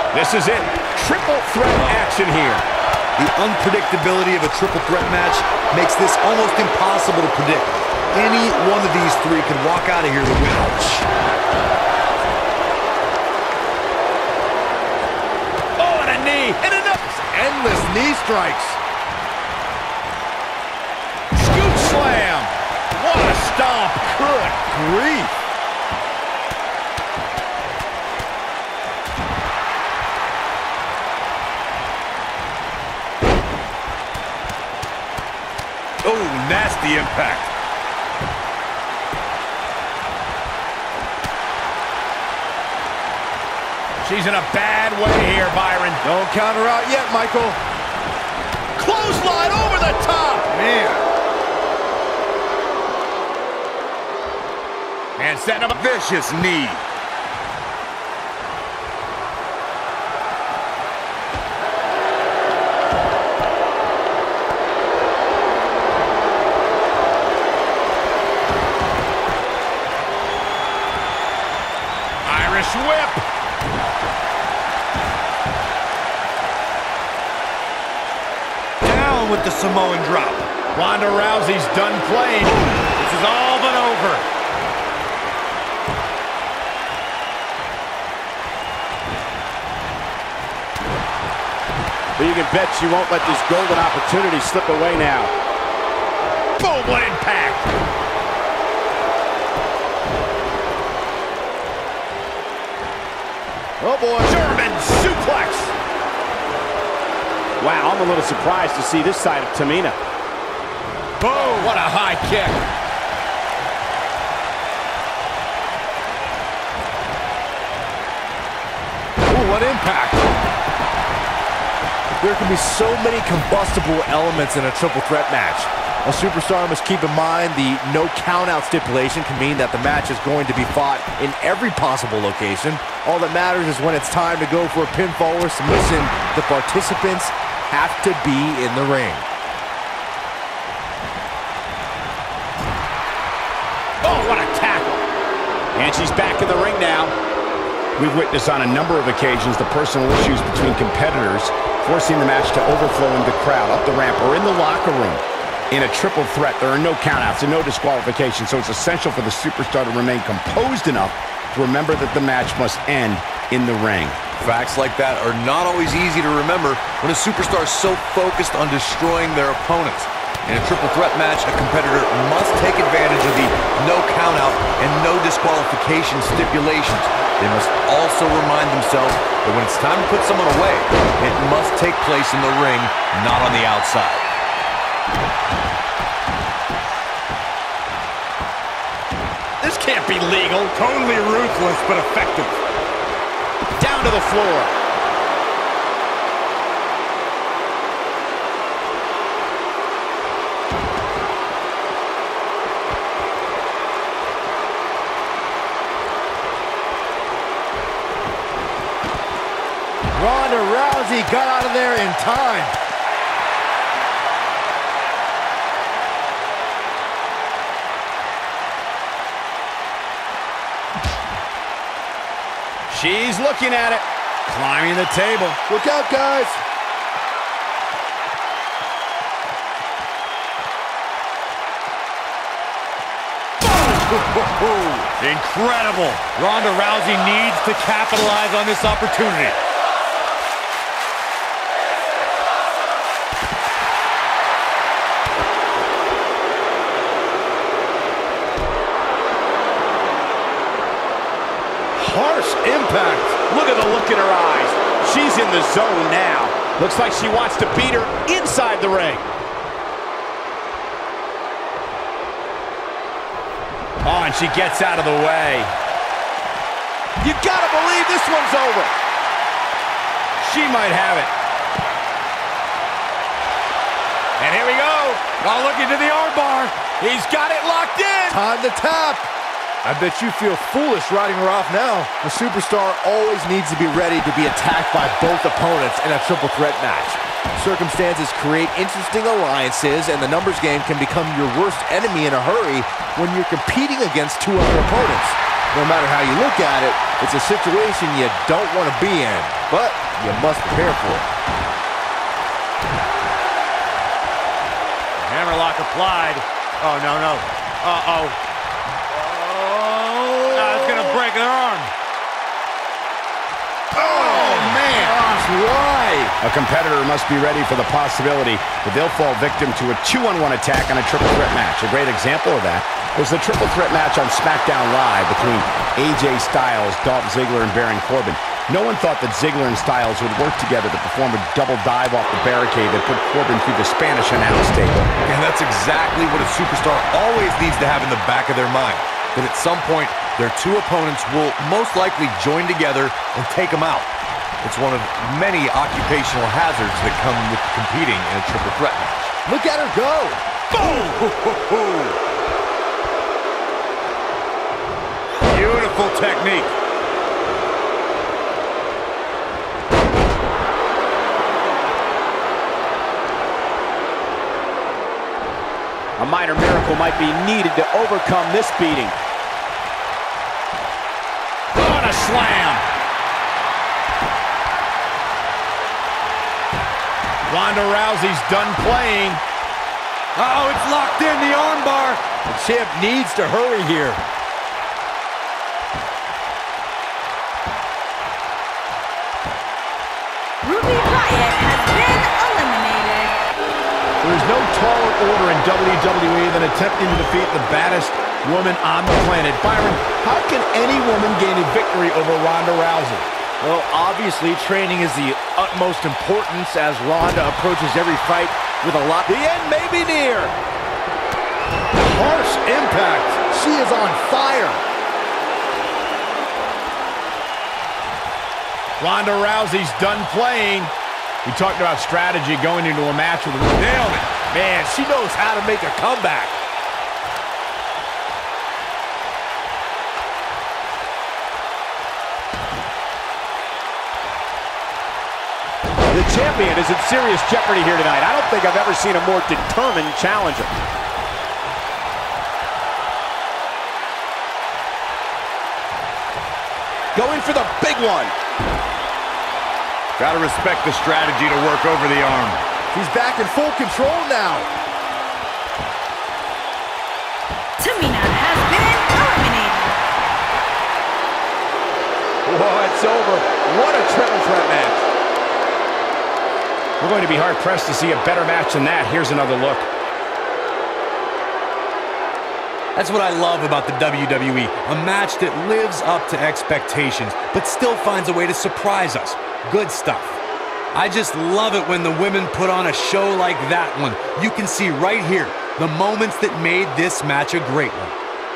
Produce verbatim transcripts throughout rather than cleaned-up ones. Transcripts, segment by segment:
This is it. Triple threat action here. The unpredictability of a triple threat match makes this almost impossible to predict. Any one of these three could walk out of here the winner. Oh, and a knee. And enough. Endless knee strikes. Scoop slam. What a stomp. Good grief. Oh, nasty impact. She's in a bad way here, Byron. Don't count her out yet, Michael. Clothesline over the top. Man. And setting up a vicious knee. Irish whip. With the Samoan drop. Ronda Rousey's done playing. This is all but over. But you can bet she won't let this golden opportunity slip away now. Boom, what impact. Oh boy. German suplex. Wow, I'm a little surprised to see this side of Tamina. Boom, what a high kick. Ooh, what impact. There can be so many combustible elements in a triple threat match. A superstar must keep in mind the no count-out stipulation can mean that the match is going to be fought in every possible location. All that matters is when it's time to go for a pinfall or submission, the participants have to be in the ring. Oh, what a tackle. And she's back in the ring now. We've witnessed on a number of occasions the personal issues between competitors forcing the match to overflow into the crowd, up the ramp, or in the locker room. In a triple threat, there are no countouts and no disqualifications, so it's essential for the superstar to remain composed enough to remember that the match must end in the ring. Facts like that are not always easy to remember when a superstar is so focused on destroying their opponents. In a triple threat match, a competitor must take advantage of the no countout and no disqualification stipulations. They must also remind themselves that when it's time to put someone away, it must take place in the ring, not on the outside. This can't be legal. Totally ruthless, but effective. Down to the floor. Ronda Rousey got out of there in time. She's looking at it. Climbing the table. Look out, guys. Incredible. Ronda Rousey needs to capitalize on this opportunity. Harsh impact. Look at the look in her eyes. She's in the zone now. Looks like she wants to beat her inside the ring. Oh, and she gets out of the way. You gotta believe this one's over. She might have it. And here we go. Oh, look into the armbar. He's got it locked in. Time to tap. I bet you feel foolish writing her off now. The superstar always needs to be ready to be attacked by both opponents in a triple threat match. Circumstances create interesting alliances, and the numbers game can become your worst enemy in a hurry when you're competing against two other opponents. No matter how you look at it, it's a situation you don't want to be in, but you must prepare for it. Hammerlock applied. Oh, no, no. Uh-oh. Oh. Now it's going to break their arm. Oh, man. Why? A competitor must be ready for the possibility that they'll fall victim to a two-on-one attack on a triple threat match. A great example of that was the triple threat match on SmackDown Live between A J Styles, Dolph Ziggler, and Baron Corbin. No one thought that Ziggler and Styles would work together to perform a double dive off the barricade that put Corbin through the Spanish announce table. And that's exactly what a superstar always needs to have in the back of their mind. That at some point, their two opponents will most likely join together and take them out. It's one of many occupational hazards that come with competing in a triple threat match. Look at her go! Boom! Beautiful technique. A minor miracle might be needed to overcome this beating. What a slam! Ronda Rousey's done playing. Uh-oh, it's locked in, the armbar. The champ needs to hurry here. Ruby Riott has been eliminated. There's no taller order in W W E than attempting to defeat the baddest woman on the planet. Byron, how can any woman gain a victory over Ronda Rousey? Well, obviously, training is the utmost importance as Ronda approaches every fight with a lot. The end may be near. Harsh impact. She is on fire. Ronda Rousey's done playing. We talked about strategy going into a match with Nailed it. Man, she knows how to make a comeback. The champion is in serious jeopardy here tonight. I don't think I've ever seen a more determined challenger. Going for the big one. Gotta respect the strategy to work over the arm. He's back in full control now. Tamina has been eliminated. Whoa, it's over. What a triple threat match. We're going to be hard-pressed to see a better match than that. Here's another look. That's what I love about the W W E. A match that lives up to expectations, but still finds a way to surprise us. Good stuff. I just love it when the women put on a show like that one. You can see right here the moments that made this match a great one.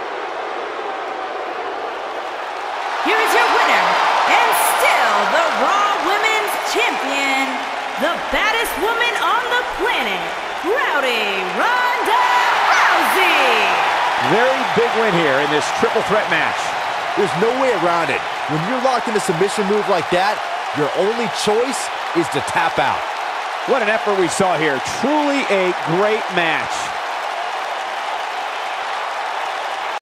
Here is your winner, and still the Raw Women's Champion, the baddest woman on the planet, Rowdy Ronda Rousey. Very big win here in this triple threat match. There's no way around it. When you're locked in a submission move like that, your only choice is to tap out. What an effort we saw here. Truly a great match.